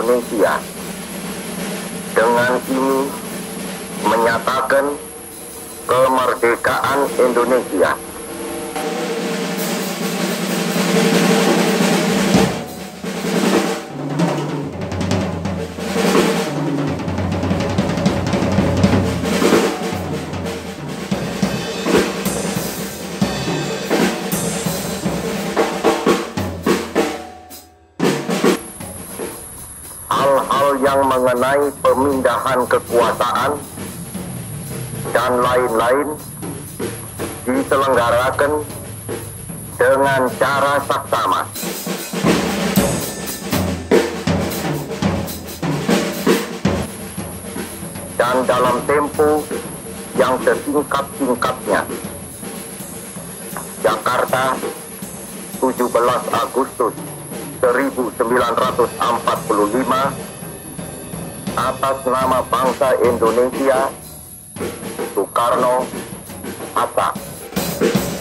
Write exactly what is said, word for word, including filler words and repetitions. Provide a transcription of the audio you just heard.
Indonesia. Dengan ini menyatakan kemerdekaan Indonesia. Hal-hal yang mengenai pemindahan kekuasaan dan lain-lain diselenggarakan dengan cara saksama. Dan dalam tempo yang sesingkat-singkatnya. Jakarta, tujuh belas Agustus seribu sembilan ratus empat puluh lima, atas nama bangsa Indonesia, Soekarno, Hatta.